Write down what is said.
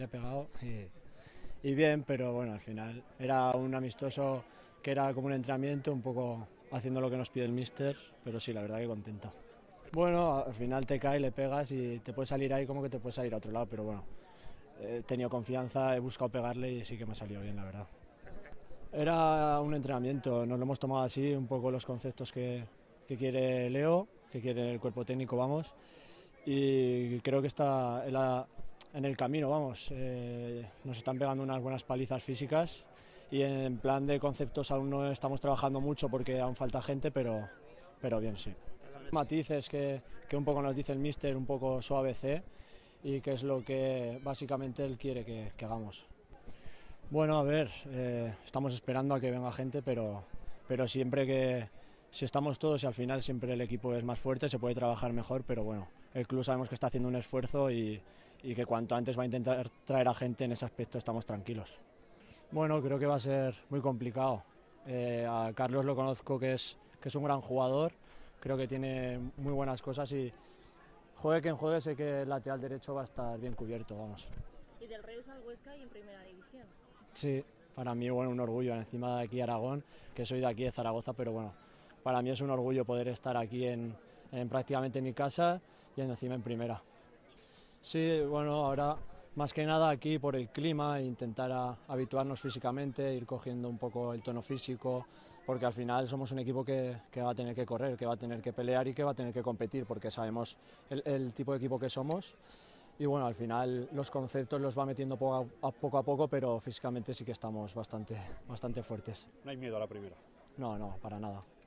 le he pegado y bien, pero bueno, al final era un amistoso que era como un entrenamiento, un poco haciendo lo que nos pide el míster, pero sí, la verdad que contento. Bueno, al final te cae, le pegas y te puede salir ahí como que te puede salir a otro lado, pero bueno, he tenido confianza, he buscado pegarle y sí que me ha salido bien, la verdad. Era un entrenamiento, nos lo hemos tomado así, un poco los conceptos que quiere Leo, que quiere el cuerpo técnico, vamos, y creo que está en el camino, vamos. Nos están pegando unas buenas palizas físicas y en plan de conceptos aún no estamos trabajando mucho porque aún falta gente, pero bien, sí. Matices que un poco nos dice el míster, un poco suave C, y que es lo que básicamente él quiere que hagamos. Bueno, a ver, estamos esperando a que venga gente, pero siempre que si estamos todos y al final siempre el equipo es más fuerte, se puede trabajar mejor, pero bueno, el club sabemos que está haciendo un esfuerzo y que cuanto antes va a intentar traer a gente en ese aspecto estamos tranquilos. Bueno, creo que va a ser muy complicado. A Carlos lo conozco que es un gran jugador, creo que tiene muy buenas cosas y juegue quien juegue sé que el lateral derecho va a estar bien cubierto, vamos. Y del Reus al Huesca y en primera división. Sí, para mí bueno, un orgullo, encima de aquí Aragón, que soy de aquí de Zaragoza, pero bueno, para mí es un orgullo poder estar aquí en prácticamente mi casa y encima en primera. Sí, bueno, ahora más que nada aquí por el clima, intentar habituarnos físicamente, ir cogiendo un poco el tono físico, porque al final somos un equipo que va a tener que correr, que va a tener que pelear y que va a tener que competir, porque sabemos el tipo de equipo que somos. Y bueno, al final los conceptos los va metiendo poco a poco, pero físicamente sí que estamos bastante fuertes. No hay miedo a la primera. No, no, para nada.